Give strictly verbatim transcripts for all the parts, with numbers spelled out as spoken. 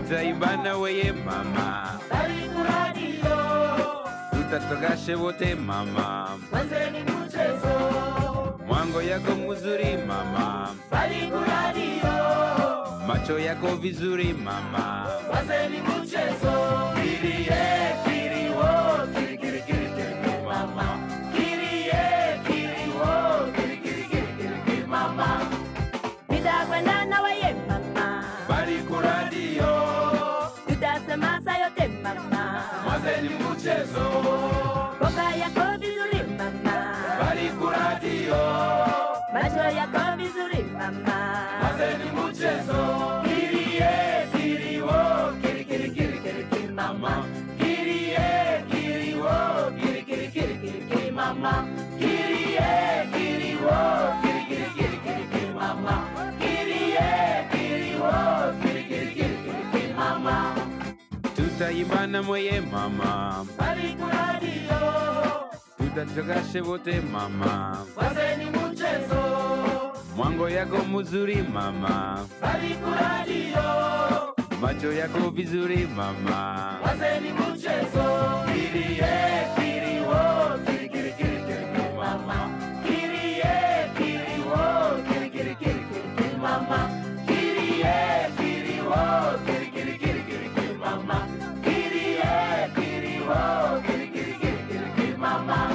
tutaibana weye mama, bali kuradio, tutatogashe wote mama, mwanzeni mchezo, mwango yako mzuri mama, bali kuradio, macho yako vizuri mama, mwanzeni mchezo, kirie kiriwo, kiri kiri kiri kiri mama, kirie kiriwo, kiri kiri kiri kiri mama, nitakwenda na wewe mama, bali kuradio, tutasema sayote mama, mwanzeni mchezo, boka yako vizuri mama, bali kuradio, macho yako vizuri mama, mwanzeni mchezo, kirie kiriwo, kiri kiri kiri kiri kiri mama, kirie kiriwo, kiri kiri kiri kiri kiri mama, kirie kiriwo, kiri kiri kiri kiri kiri mama, kirie kiriwo, kiri kiri kiri kiri kiri mama, tutaibana mweye mama, bali kuradio, tutatogashe wote mama, wazeni mchezo, mwango yako mzuri mama, bali kuradio, macho yako vizuri mama, wazeni mchezo, kirie kiriwo, kiri kiri kiri kiri kiri mama, kirie kiriwo, kiri kiri kiri kiri kiri mama, kirie kiriwo, kiri kiri kiri kiri kiri mama, kirie kiriwo, kiri kiri kiri kiri kiri mama.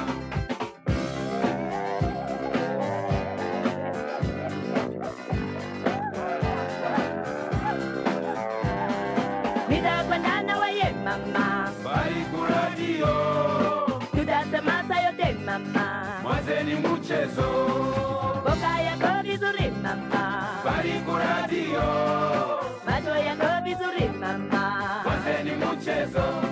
Nitakwenda na wewe mama, bali kuradio, tutasema sayote mama, mwanzeni mchezo, boka yako vizuri mama, bali kuradio, macho yako vizuri mama, mwanzeni mchezo,